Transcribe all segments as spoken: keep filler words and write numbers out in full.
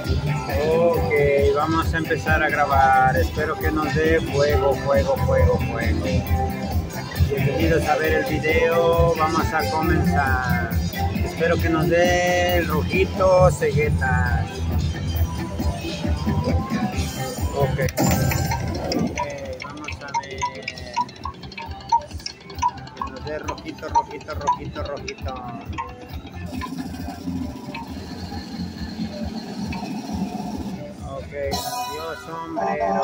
Ok, vamos a empezar a grabar. Espero que nos dé fuego, fuego, fuego, fuego. Bienvenidos a ver el video. Vamos a comenzar. Espero que nos dé el rojito ceguetas. Ok. Ok, vamos a ver. Que nos dé rojito, rojito, rojito, rojito. Ok, nos dio sombrero.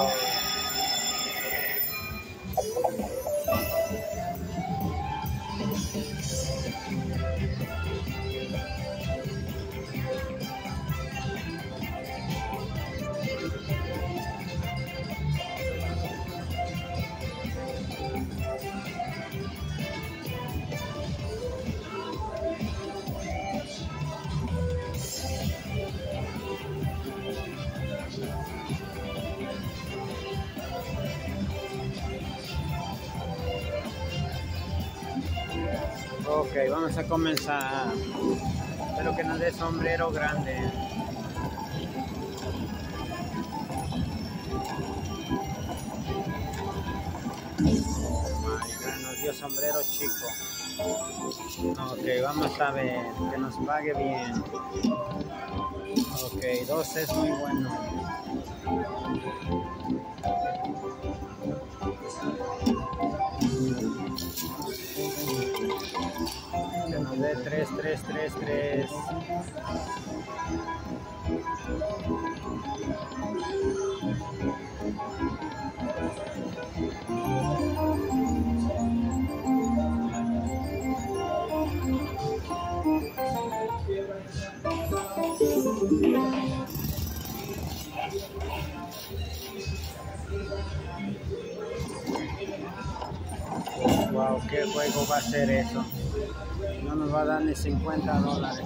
Ok, vamos a comenzar. Espero que nos dé sombrero grande. Marica, nos dio sombrero chico. Ok, vamos a ver que nos pague bien. Ok, dos es muy bueno. Que nos dé tres, tres, tres, tres. Wow, qué juego va a ser eso. No nos va a dar ni cincuenta dólares.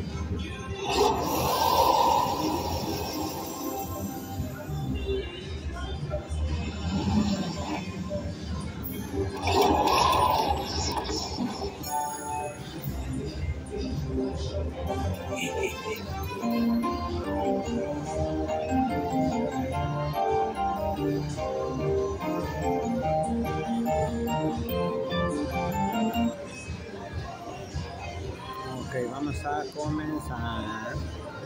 Ok, vamos a comenzar.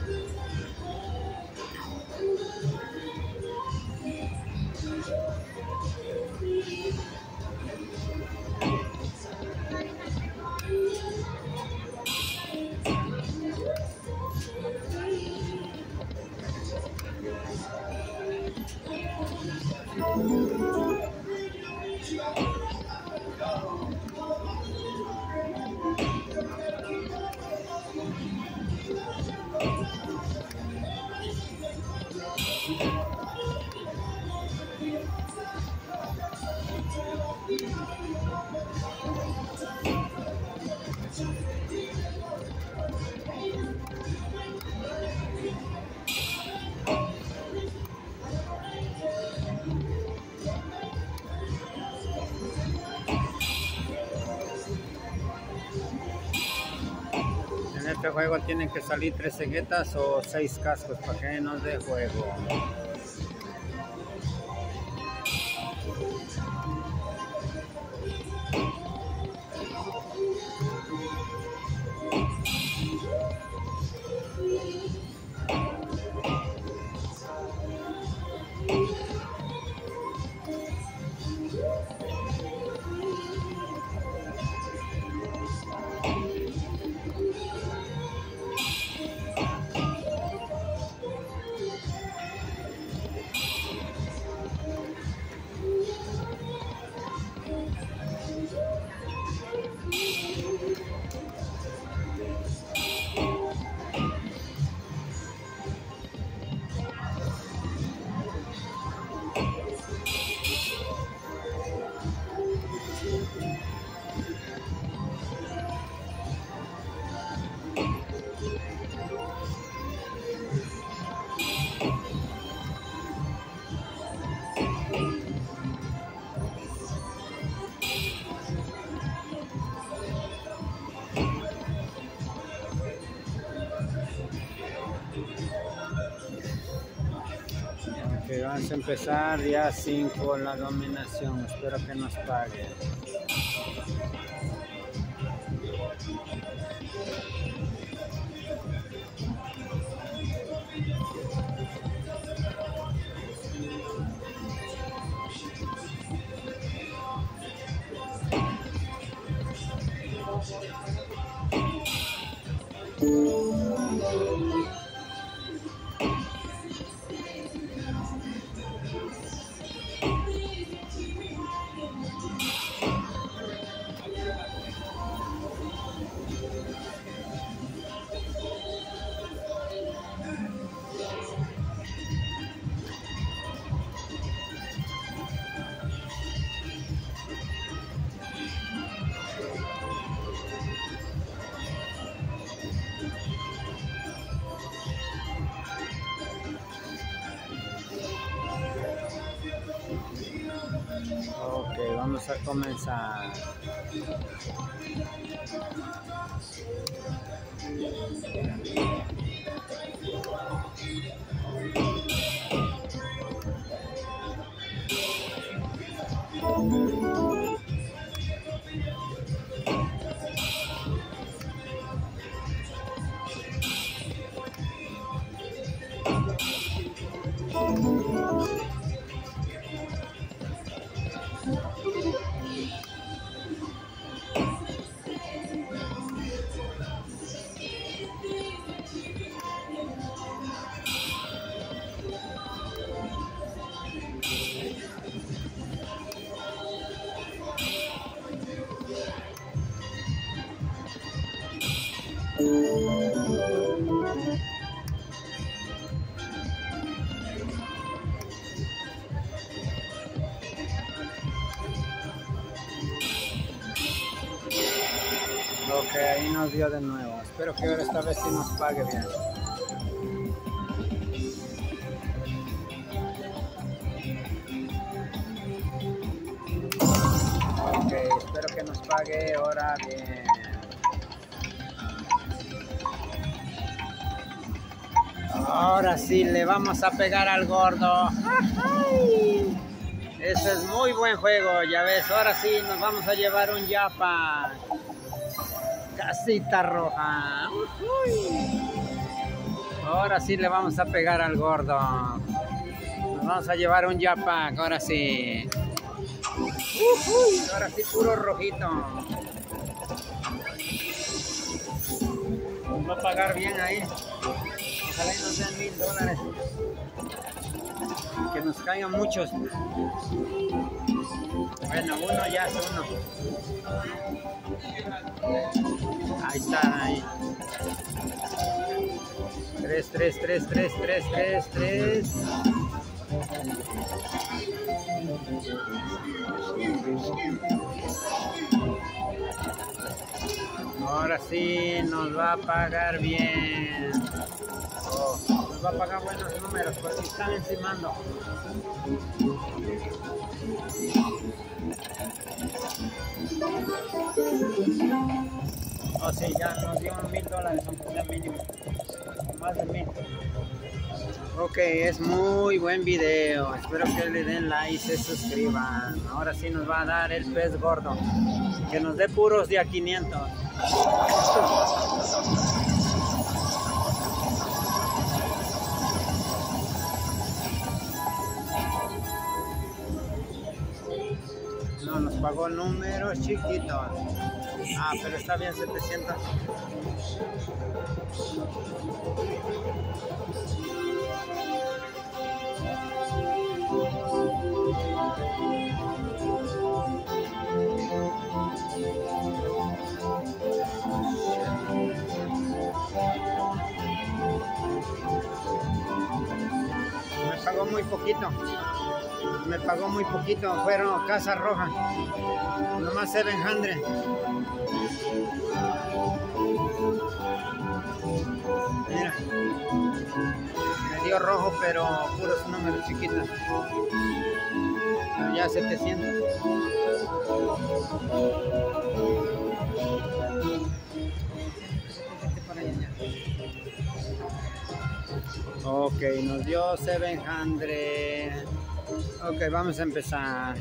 En este juego tienen que salir tres ceguetas o seis cascos para que nos dé juego. Ok, vamos a empezar día cinco la dominación. Espero que nos pague. Ok, vamos a comenzar. Ok, ahí nos dio de nuevo. Espero que ahora esta vez sí nos pague bien. Ok, espero que nos pague ahora bien. Ahora sí le vamos a pegar al gordo. Ese es muy buen juego, ya ves. Ahora sí nos vamos a llevar un yapa. Casita roja. Ahora sí le vamos a pegar al gordo. Nos vamos a llevar un yapa. Ahora sí. Ahora sí puro rojito. Nos va a pagar bien ahí. Ojalá y nos den mil dólares. Que nos caigan muchos. Bueno, uno ya es uno. Ahí está, ahí. Tres, tres, tres, tres, tres, tres, tres. Ahora sí nos va a pagar bien. Oh, nos va a pagar buenos números porque están encimando. Oh sí, ya nos dio mil dólares, aunque sea mínimo. Más de mil. Ok, es muy buen video. Espero que le den like y se suscriban. Ahora sí nos va a dar el pez gordo. Que nos dé puros de a quinientos. No, nos pagó números chiquitos. Ah, pero está bien, setecientos. Me pagó muy poquito. Me pagó muy poquito. Fueron Casa Roja. Nomás setecientos. Mira. Me dio rojo, pero puros números chiquitos. Pero ya setecientos. Para allá. Ok, nos dio setecientos. Ok, vamos a empezar.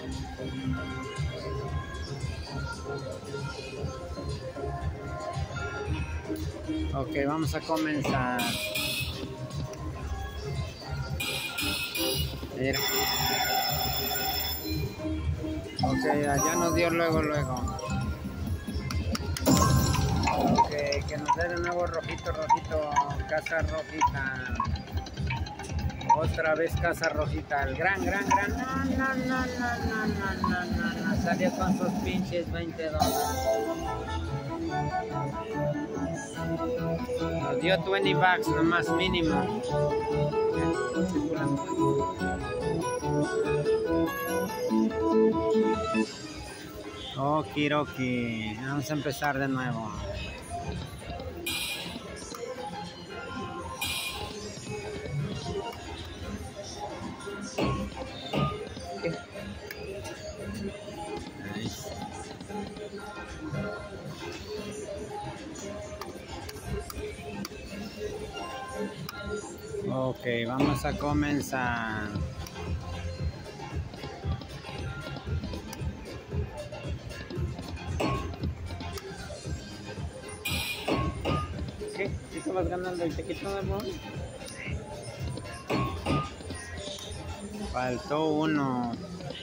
Ok, vamos a comenzar. Mira. Ok, allá nos dio luego, luego. Ok, que nos dé de nuevo rojito, rojito. Casa rojita. Otra vez casa rojita. El gran, gran, gran. No, no, no, no, no, no, no, no, no. Salió con sus pinches veinte dólares. Nos dio veinte bucks, nomás mínimo. Okiroki. Vamos a empezar de nuevo. Nice. Ok, vamos a comenzar. ¿Qué? ¿Sí te vas ganando el tequito de bol? Faltó uno.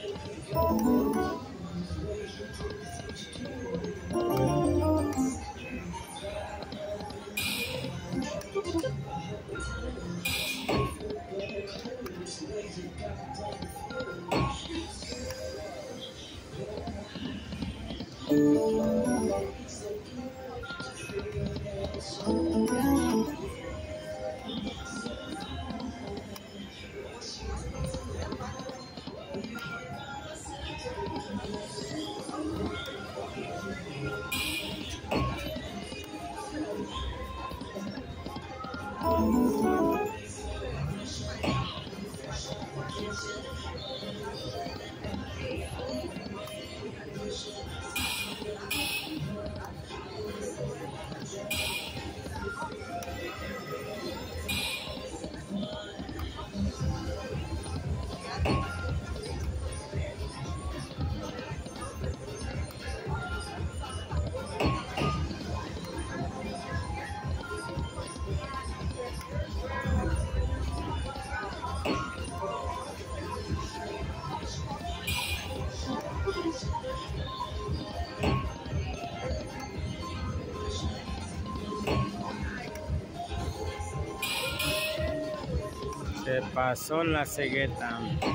Se pasó la cegueta.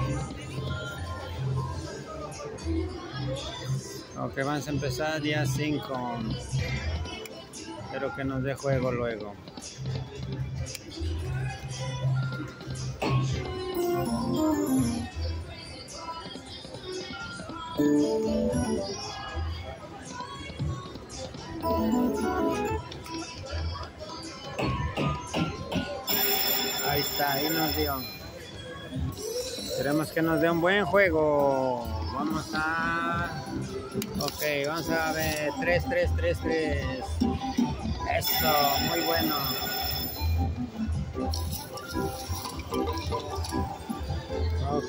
Ok, vamos a empezar día cinco. Espero que nos dé juego luego. Ahí está, ahí nos dio. Esperemos que nos dé un buen juego. Vamos a... Ok, vamos a ver. tres, tres, tres, tres. Eso, muy bueno. Ok.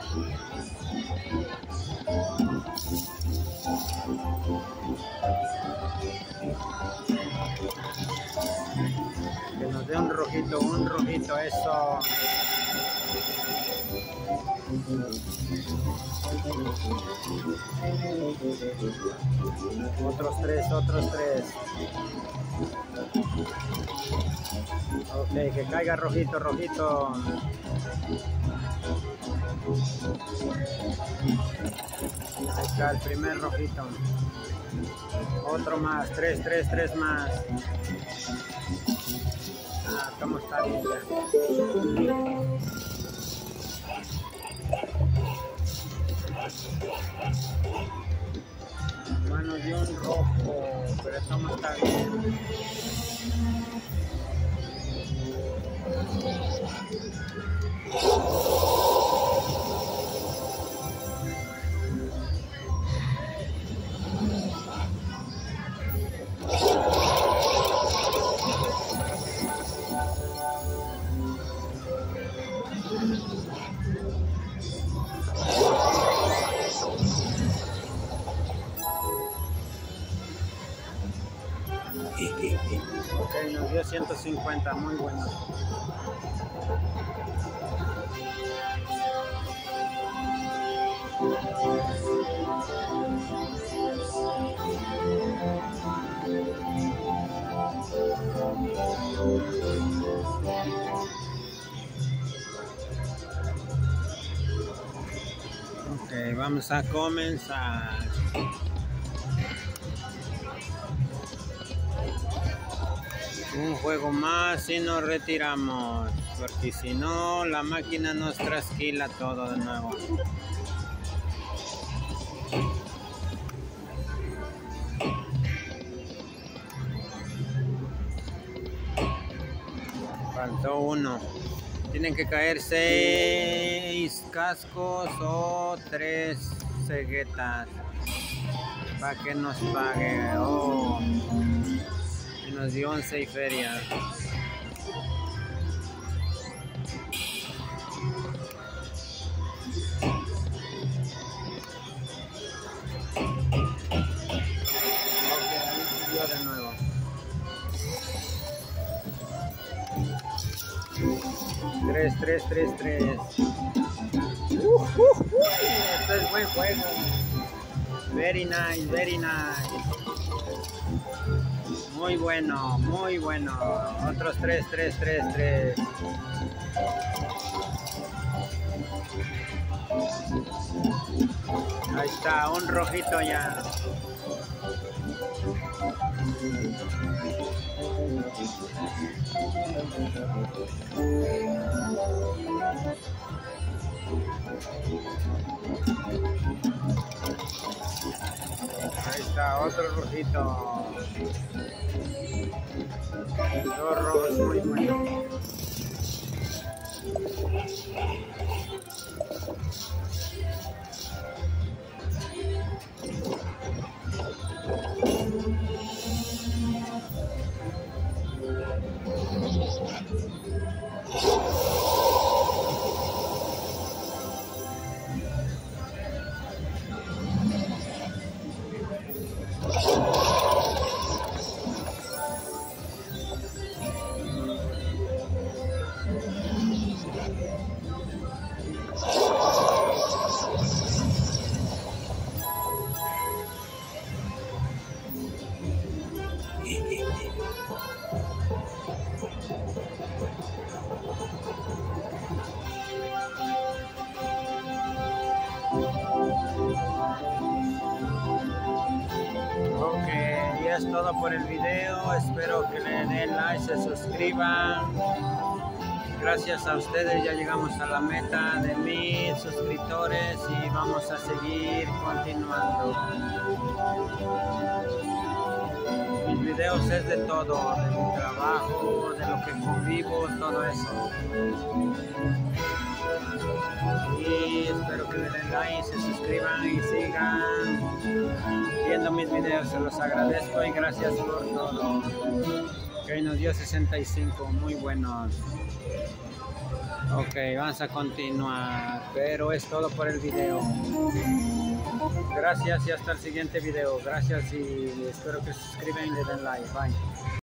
Que nos dé un rojito, un rojito, eso. Otros tres, otros tres. Ok, que caiga rojito, rojito. Ahí está el primer rojito. Otro más, tres, tres, tres más. Ah, ¿cómo está bien ya? Bueno, dio un rojo, pero esto no está bien. cincuenta, muy bueno. Ok, vamos a comenzar. Un juego más y nos retiramos, porque si no la máquina nos trasquila todo de nuevo. Faltó uno. Tienen que caer seis cascos o tres ceguetas para que nos pague. Oh, y nos dio once y feria. De nuevo. Tres, tres, tres, tres. Uh, uh, uh. Esto es buen juego. Very nice, very nice. Muy bueno, muy bueno. Otros tres, tres, tres, tres. Ahí está, un rojito ya. Ahí está, otro rojito. Dos rojos muy buenos. Ok, ya es todo por el video. Espero que le den like, se suscriban. Gracias a ustedes ya llegamos a la meta de mil suscriptores y vamos a seguir continuando. Mis videos es de todo, de mi trabajo, de lo que convivo, todo eso. Y espero que le den like, se suscriban y sigan viendo mis videos. Se los agradezco y gracias por todo. Que nos dio sesenta y cinco, muy buenos. Ok, vamos a continuar, pero es todo por el video. Gracias y hasta el siguiente video. Gracias y espero que se suscriban y le den like. Bye.